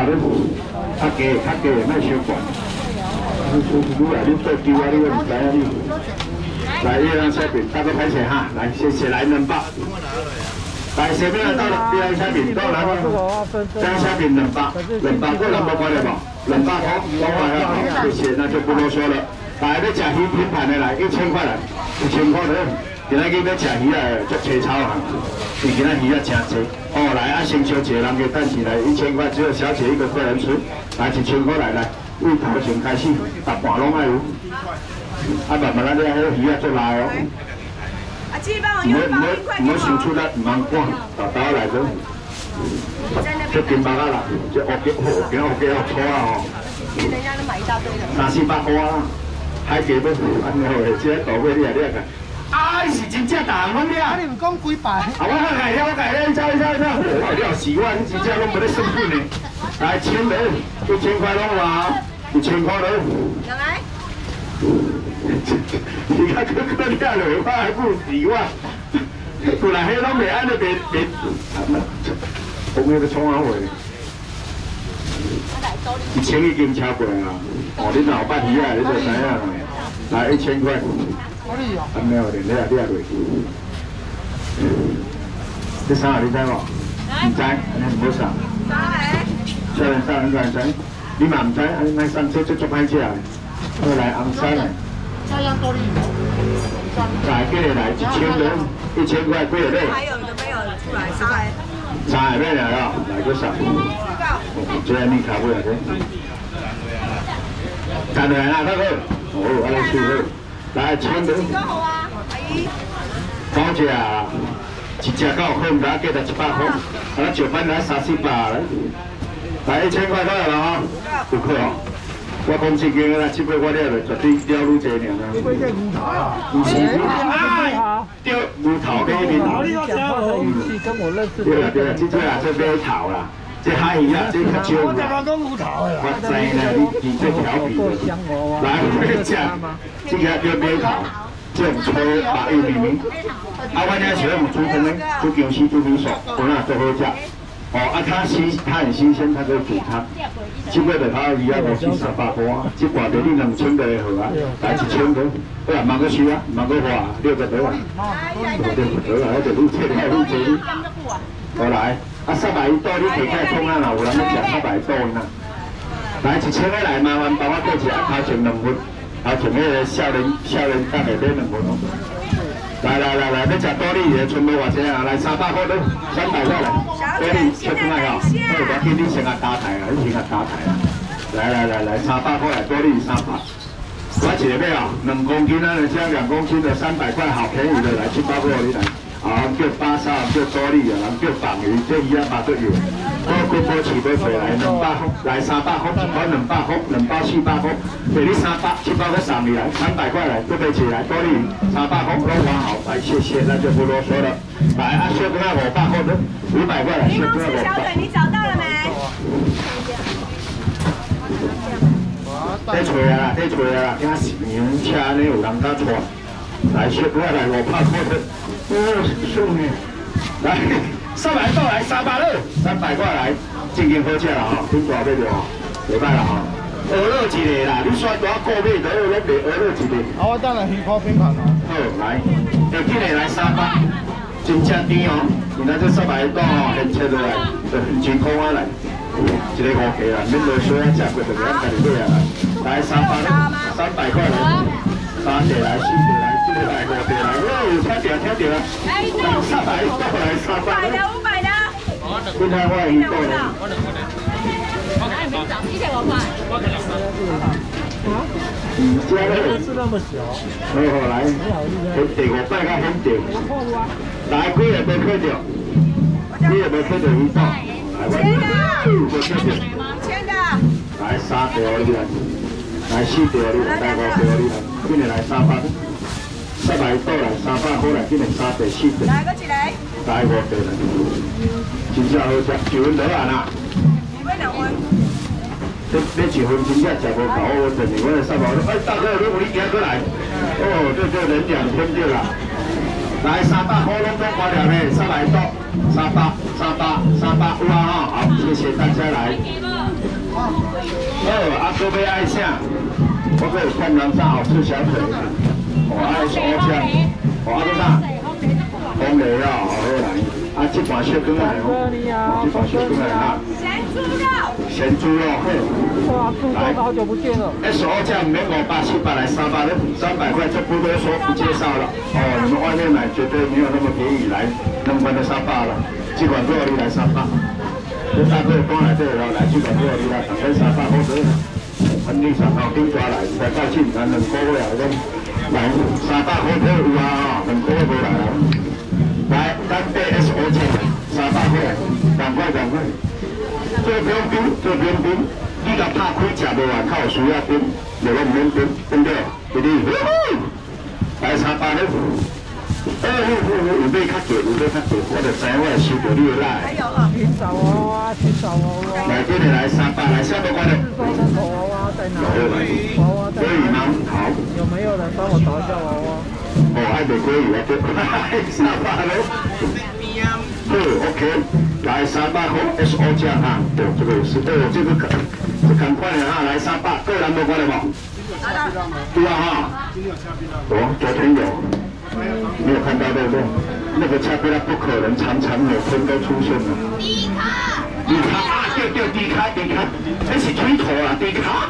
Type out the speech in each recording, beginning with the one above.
你较低，莫伤悬。你来，你做球啊，你都唔知啊你。来，月亮下面，大哥拍钱哈，来，谢谢，来200。来，前面到了月亮下面，到来吧。这样下面200过人无关了无？200块，都来了，谢谢，那就不多说了。来，要吃鱼拼盘的来，1000块来，1000块的。今仔日要吃鱼啊，足粗糙啊，因今仔鱼啊真济。哦，来啊，先收一个人嘅等起来，1000块，只有小姐一个个人吃。来，1000块来，为头先开始，大半拢爱有。啊，慢慢咱这迄鱼啊做来哦。 啊，这帮我用100块唔好想出来，唔通赶，豆来咗。这金巴啦，这乌鸡好粗啊哦。 人家都买一大堆的。 300-400块啊，海鸡要安尼好嘅，这大尾你也看。啊，是真正大人拢了。 你唔讲几百？ 啊，我改了，你走。我了是我，你真正拢无咧算本的。来，1000块，1000块拢有，1000块拢。 来。 你看哥哥你下落，我还不如我。本来迄拢袂安尼袂，我那个创啥货？1000已经超过啊！哦，你若有捌鱼啊，你就知影啦。来1000块。安尼哦，你啊落去。这啥你知无？唔知，安尼唔好送。啥知？你嘛唔知，安尼送这足歹食的。好来红山来。 这样多哩。 来，过来1000人，1000块过来。 还有的没有出来，3 个买来哦，来个啥？这样你卡不了的。站来啦，大哥。哦，我来收好。来1000人。 几个好啊，阿姨。 好只啊，一只到好，唔得，计得100块。啊，上班来30-40来。来1000块过来了啊，有客哦。我讲正经啦，这杯我了绝对了愈济尔啦。 这杯叫牛头啊？ 不是牛头，对，牛头给面。 跟我认识。 对啦，这啊，这马头啦，这海鱼啊，这较少。 我刚刚讲牛头的啦。 我知啦，你这调皮。来，我食，这个叫马头，这种粗白油绵绵。啊，我这是用煮汤的，煮姜丝、煮米线，本来最好食。哦，啊，它很新鲜，它可以煮汤。这个就它鱼啊，5千300块，这挂着你2000个的好啊，来1000个，好啦，慢个收啊，慢个花，60多啊，对啦，那就愈切愈济。好来，啊300刀你摕起来创啊啦，有人要吃300刀呢。来1000个来，麻烦帮我过一下，头前2份，头前那个少年等下买2份哦。来，要吃多利的，全部偌济啊？来300块了，300块来。多利切出来哦，我给你先啊打台啊，你先啊打台啊。来，300块来，多利300。我一个要2公斤啊，像2公斤的300块，好便宜的，来700块你来。啊，叫巴沙，叫多利啊，人叫绑鱼，这鱼啊嘛都有。我规波起都回来200块，来300块，一包200块，2包400块，给你300，700块送你来，300块来，这杯起来多利300块，都还好，来谢谢，那就不啰嗦了。来，啊，小哥500块的，500块来，小哥小姐，你找到了没？ 在吹啊，惊是牛车呢，有人在吹。来，小哥来500块的。送你，来300到来300了，300块来，正经好吃啦吼，挺大尾的吼，袂歹啦吼。鹅肉一个啦，你选多个尾都有咧卖鹅肉一个。 好，我等下鱼泡拼盘哦。 好，来，要紧的来300，真正甜哦。现在这300刀哦，现切落来就真空啊来，一个5个啦，免落水啊，食过就袂家己买啊来。来300块来，3个来4个来。500个来，哦，听到啊！哎，300刀来300的，500的。今天我已经到了。 是那么小。 好，来，第5摆较很掉。来，几个没看到？你有没有看到鱼刀？ 签的。 来3条你来，来4条你来，来5条你来，今日来300。300刀来300块来，今日3条4条。 来个一个。 来5条来，真正好食，1分就完啦。 你买2份。 这1份真正食无够，我真的，我来300，哎，大哥，如果你今过来，哦，这就人2天就啦。来300块拢都挂了嘞，300刀，300，有啊哈，好，谢谢大家来。 都要爱啥？我可以看南沙好吃小腿，我爱烧酱，我爱做啥？红雷啊，好来，啊，这盘小羹来哦，这盘小羹来哈。咸猪肉， 哇，猪肉好久不见了。 烧酱免500、700来300的，300块就不多说不介绍了。哦，你们外面买绝对没有那么便宜，来能关的300了，这款多少你来300？这大哥刚来这里了，来这款多少你来？大概300好多。安尼300顶抓来，才到进咱2个月来，来300好多有啊，2个月无来啊。来，咱买 SO 酱300块，赶快。做不用冰，你甲拍开食无外口需要冰，就拢唔免冰，对不对？弟弟，来300了。有买较贵，我就知我收到你的来。 寻找娃娃，寻找娃娃。 来，这里来300，来下多关的。 说的头娃娃在哪里？娃娃在哪里？ 可以吗？好。 有没有人帮我找一下娃娃？ 哦，还没可以啊，对，300了。好 ，OK， 来300块 SO 酱哈，对，这个也是，对，这赶快的哈，来300，个人没关的吗？对啊哈，哦，昨天有，没有看到对不对？那个恰贝拉不可能常常每天都出现的。迪卡啊，对，迪卡，那是推头啊，迪卡。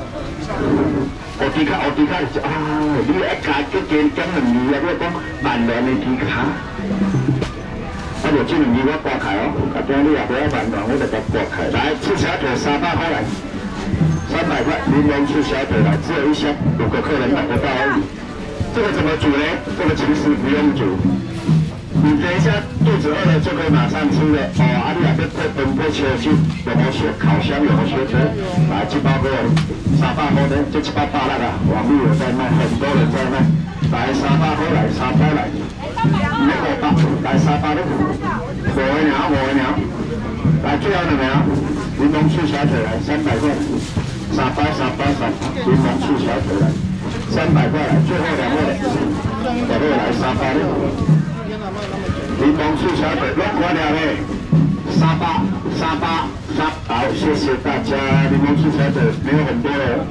迪卡啊，你一家就讲2字啊，我讲万巒的迪卡。啊，就这2字我挂开哦，啊，等你也不要万巒，我就把挂开。来，赤小腿300块来，300块，柠檬赤小腿来，只有1箱，5个客人买得到而已。这个怎么煮呢？这个其实不用煮，你等一下肚子饿了就可以马上吃了。哦，啊，你也别配分配切去，有没有烤箱？有没有切车？来，7包给我，300块的，这7包8那个，网络有在卖，很多人在卖。来300块来，3包来，没500，来300的，5个鸟，来最后2个柠檬醋小腿来300块，300，柠檬醋小腿来300块来，最后2位，来300的，柠檬醋小腿6块2位，300，好，谢谢大家，柠檬醋小腿没有很多了。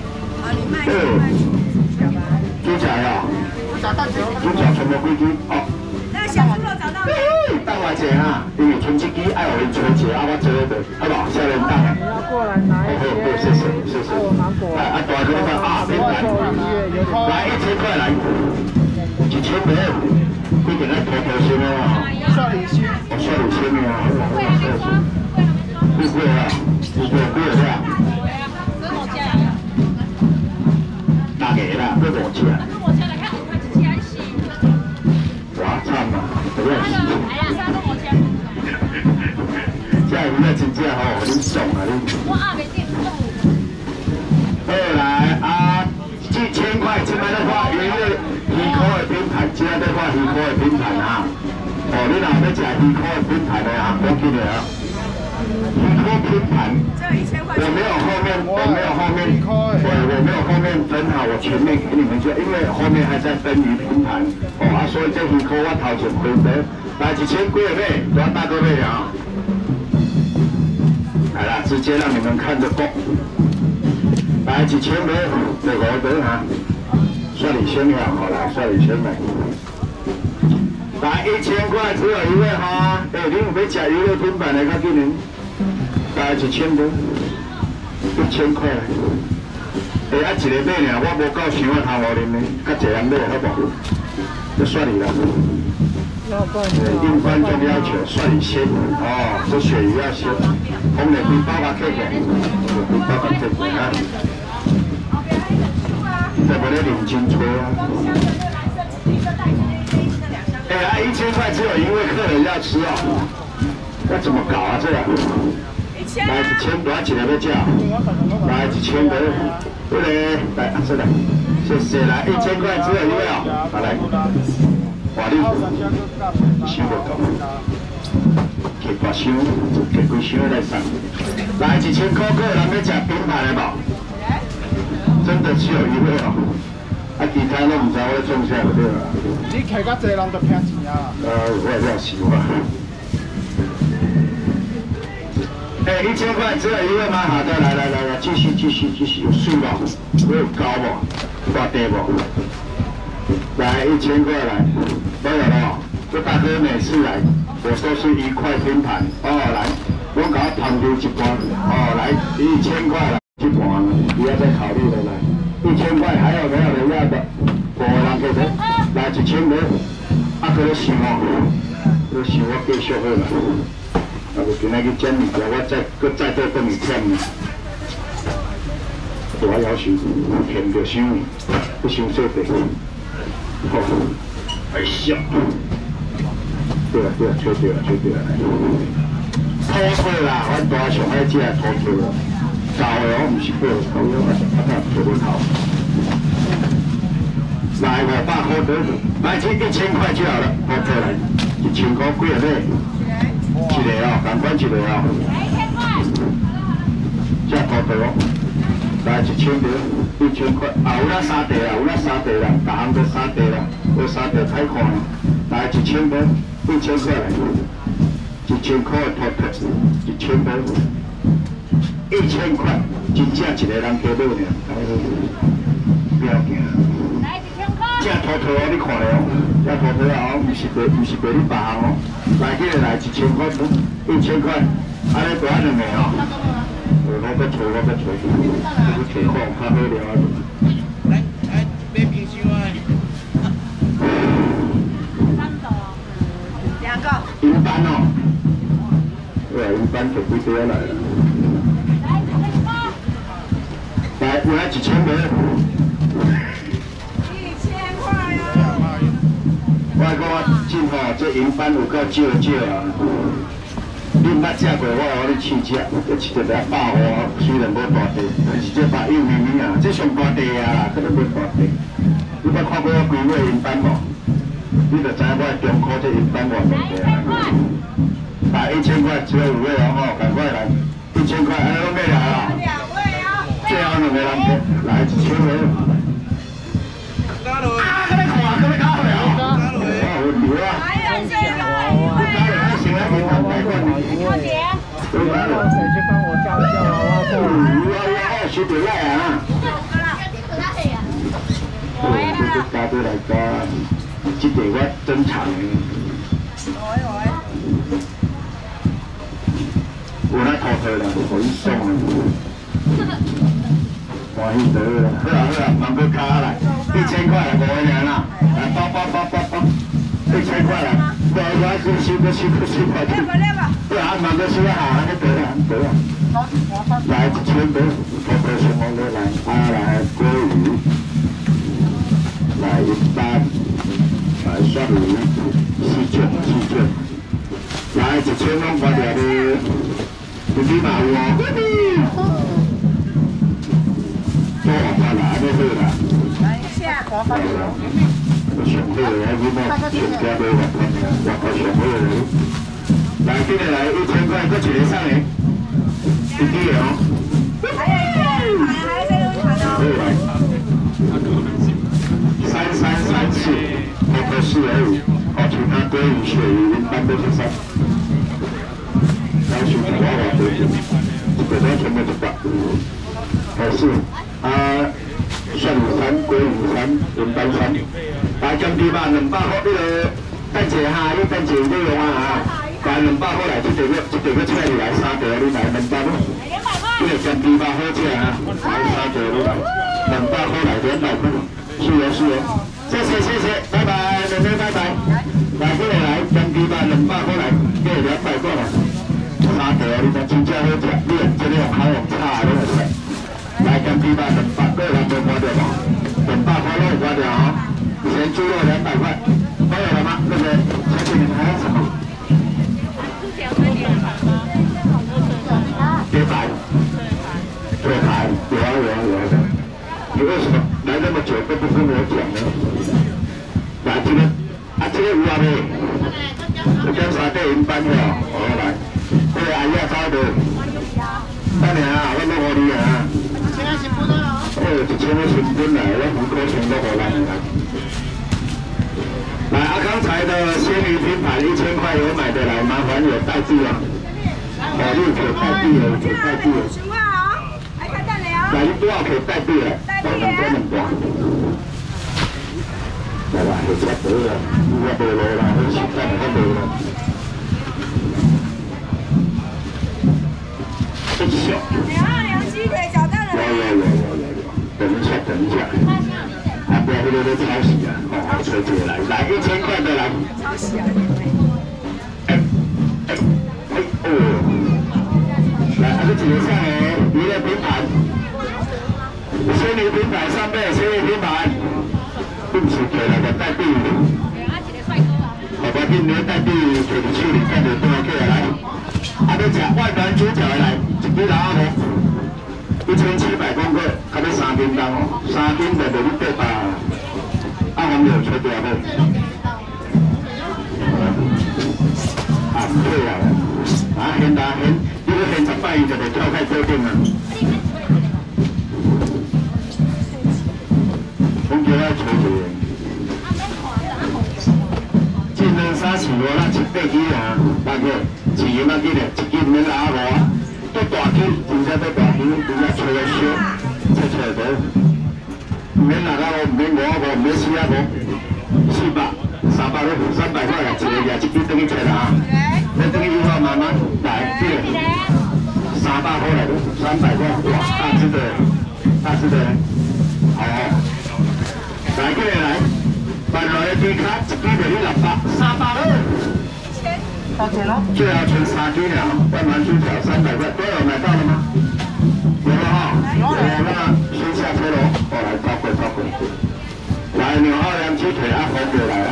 猪脚呀，猪脚全部归机，好。 那小猪肉找到没？ 等我一下哈，因为春节机爱有人吹一下，我做的，好不好？下人等。 你要过来拿一些。 谢谢。 我芒果。 来，大哥那个啊，平板，来1000块来，1000块，规定来头先的啊。 少女心。 我少女心的啊。不贵啊，贵了。大个啦，不5钱。哇，惨啊！不要死！这鱼啊，真正吼，你爽啊你！我阿袂定。好来啊，1000块，这摆咧看鱼的鱼壳的品牌，这在看鱼壳的品牌啊。哦，你若要食鱼壳的品牌的啊，我记得啊。鱼壳拼盘，我没有后面分好，我前面给你们做，因为后面还在分鱼拼盘，哦啊，所以这鱼壳我头前分的，来1000几个妹，多大个妹啊？来啦，直接让你们看着过，来1000妹，这5个哈，算你先了，好来，算你先来。来1000块，只有1位哈，你有要吃鱼肉拼盘的，较紧呢。来1000多，1000块。啊，一个买尔，我无够想啊，头5年呢，较济人买好不好？就算你了。应观众要求，算你先哦，这鳕鱼要先，红脸皮包把 K 给，包把 K 给啊。再不来领金吹啊！1000块只有1位客人要吃哦，要怎么搞啊这样？来1000多几个要叫，来1000多，这个来这个，谢谢来1000块只有1位哦，好来，华丽，想不到，给大箱，给几箱来上，来1000块客人要吃品牌的吧？真的只有1位哦，啊其他都唔知我种啥就对了。 你客较济人就骗钱啊！ 我也要喜欢。 哎，1000块只有一位吗？好的，来，继续，有数吧？有高不？挂低不？来1000块来，都有了。这大哥每次来，我都是1块拼盘。哦，来，我给他摊丢一半。哦，来1000块了，一半，不要再考虑了，来，1000块，还有没有人要的？我人给的，来1000块，啊，搁咧想哦，搁想我继续好啦。啊，就今仔去捡物件，我再做顿物忝呢。大要求，嫌着伤，不伤说白。好，哎呀，对了，吹对了。土腿啦，阮大上爱食土腿啦，厚的我唔是过头，我做不头。来500块得，来这1000块就好了，土腿来，1000块几个咧？一个哦，同款一个哦。这土腿哦，来1000块，1000块，啊有那3地啦，逐项都3地啦，有3地太看了，来1000块，1000块来。1000块的土腿，1000块，1000块，真正一个人加买呢，不要紧。来1000块。这土腿哦，你看咧哦，这土腿哦，不是卖你别项哦，来这个来1000块，1000块，安尼多2个哦。我要找，这个情况较好了。 来，买冰箱啊。 2个。 银斑哦。对，银斑就几多来了。来，我来1000块。 1000块啊！ 我讲我真吼，这银斑有够少啊！你毋捌食过，我互你试食，这一个100块，虽然无大地，但是这白幼绵绵啊，这上大地啊，可能无大地。你捌看过我规尾银斑无？你就知影我中科这银斑偌大地啊！来1000块，只有5位哦，吼，赶快来，1000块，哎，拢要来啊！最后2个人来1000块。啊，搁要看啊，搁要加回哦！有料啊！ 还有这个， 行了，银行贷款。 谁去帮我叫娃娃过来？ 学得来啊！加对来加，这个我珍藏的。有那土腿啦，可以送啊。欢喜得了，好啦，忙个卡来，1000块来5个人啦，来包，1000块来，我收快点。对啊，忙个收下，得了。来1000块，土腿上我来，来鲑鱼，来银斑，来蒜鱼，4卷，来1000拢挂掉的，你买有哦。多好啦，安尼好啦。 等一下。 上好的，还有么全家买外头上好的。来，今日来1000块，搁一个送的，一支的哦。 还有这个盘哦。 3334，我可4而已，其他鲑鱼、鳕鱼、银斑都是3。要求娃娃多一点，这个全部100。还是蒜鱼3、鲑鱼3、银斑3，来姜皮吧200块，那个等者哈，你等者有用啊来200块来，这个菜你来3个，你来200块。这个姜皮吧好吃啊，来3个你来200块来200块，是哦，谢谢，拜拜，妹妹拜拜。来这个来姜皮吧200块来，这个200块来，3个你讲真正好吃，你这个用好用差你就食。来姜皮吧200，个人没花掉吧？200块都花掉啊！咸猪肉200块，都有了吗？对不对？小姐，你们还要什么？别白，有的。你为什么来那么久都不跟我讲呢？来这个，这个有啊没？这叫啥电银斑的哦，来，这个阿姨啊招的，等下啊，我弄好你啊。1000个成本来，我5块钱都给咱来。来，刚才的鲜鱼拼盘1000块有买的来，麻烦有带字啊。 哦，你有带队的，有带队的。 想啊，还看蛋了啊！ 来，你多少可以带队的？两挂。来吧，有车到了，有啊无路啦，好时间还无啦。真小。 2鸡腿找到了。 有，等一下。啊，不要那个抄袭啊！哦，车子来，1000块的来。 抄袭啊！ 来，还是几个上来，娱乐平盘，仙女平台3倍，仙女平盘，对不起，给了个带队，好吧，今年带队给你处理，带着多少个来？还没讲外团主角来，一支老阿婆，1700公克，还没3斤重哦，3斤的就你对吧？阿黄有吹掉没？啊，唔对啊，现，你个现10摆伊就袂跳开做顶啊。我叫我吹吹。进门3次我那7倍几啊，大哥，市营那几个，1斤免拿无啊，都大斤，真正都大斤，真正吹得烧，吹到，唔免拿到，唔免5唔免4400。300块啦，一个也1斤等于出啦，你等于以后慢慢来，对，300块来的，300块，哇，大只的，好，来过来，办落来低卡，1斤等于600，300了， 多钱咯？ 最后存3斤了，万满猪条300块，都有买到了吗？有了哈，有了，先下车喽，来超过。来牛奥良鸡腿啊，红的来了，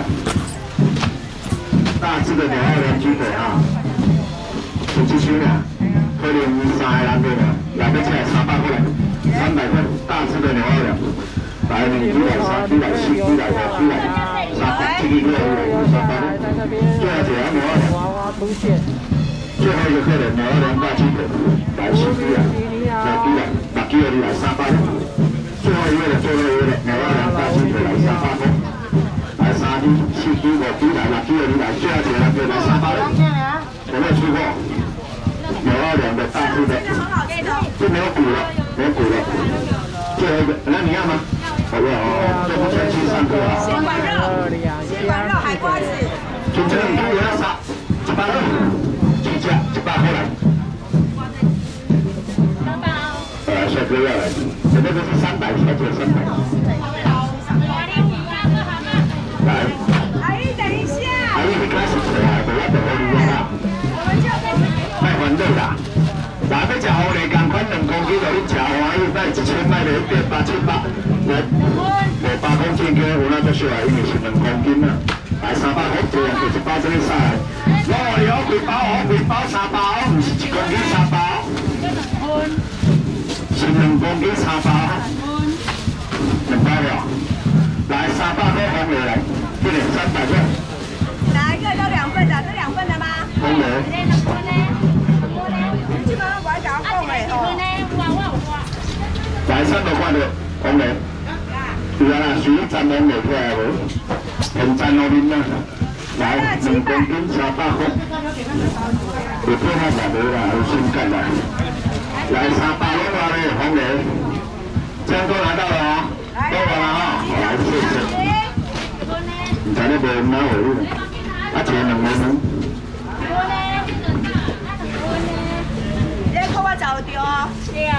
大只的牛奥良鸡腿啊，手机箱啊，可能3个人对吧？来不起来300块，300块，大只的牛奥良，来2只来3只来4只来5只来300，这个300，最后一个牛奥良，最后一个客人牛奥良大鸡腿，来4只啊，2只来，6只的来300。最后一位的，牛奥良大鸡腿来300块，来3只、4只、5只来6只的你来，最后一个人就来300了。有没有吃过？牛奥良的大只的，就没有骨了，最后一个，那你要吗？好不好？这不全去上课啊？ 血管肉，海瓜子。 就这样，你要杀100块，起价100块来。帅哥要来，这个是300，小姐300。来， 阿姨等一下。 阿姨一开始出来，不要等我你啦。卖欢乐啦，哪要吃好嘞？同款2公斤，就你吃欢喜，卖1000卖就8800，来5公斤嘅，有那做小孩，因为是2公斤啦。来300块，这样就是1包这里上来。我你好几包3包，唔是1公斤3包。是2公斤3包，2包了，来300块红梅来，这里300块。 哪一个都2份的，是2份的吗？ 红梅。 基本上我还搞红梅哦。 来300块的红梅，有啊，属于10年袂出来无，很10路面啦。来2公斤300块，有配合啥无啦？有新干啦。来300块的红梅，这样都拿到了啊，都完了啊，来谢谢。你在那边拿回路，钱2万蚊。 你看我找到哦。对。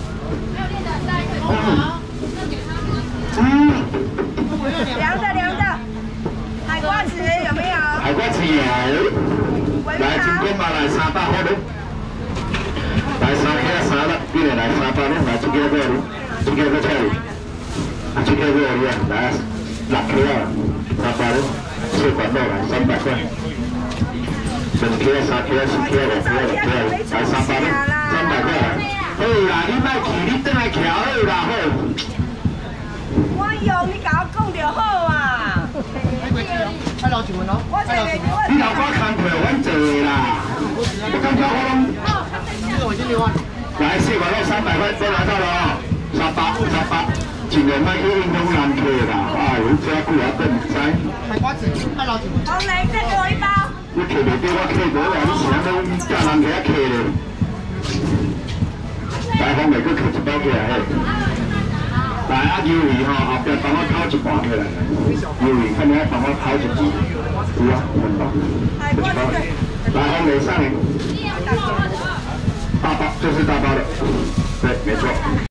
凉的，海瓜子有没有？ 海瓜子有，来金光嘛来300块的。来3颗3了，你来300了，来1颗这里，1颗在这里，1颗这里啊，来6颗啊，300了，血管肉来300块，2颗、3颗、4颗、5颗、6颗，来300了，300块来。好啦，你莫去，你转来徛好啦，好。 我用你甲我讲就好啊。 还留一份咯， 你老瓜工课阮做的啦，我感觉我拢。来400块300块都拿到了哦，300，尽量卖去运动篮球啦，哎，有这久啊，都唔知。 海瓜子，还留一份。 红梅再给我1包。 你摕袂到，我摕到啦！你是安怎叫人家摕咧？大方袂搁摕一包起来嘿。来啊，鱿鱼吼，后壁帮我烤一盘起来。鱿鱼，看你爱帮我烤一支。有啊，很棒。来，红梅上。大包，这是大包的。对，没错。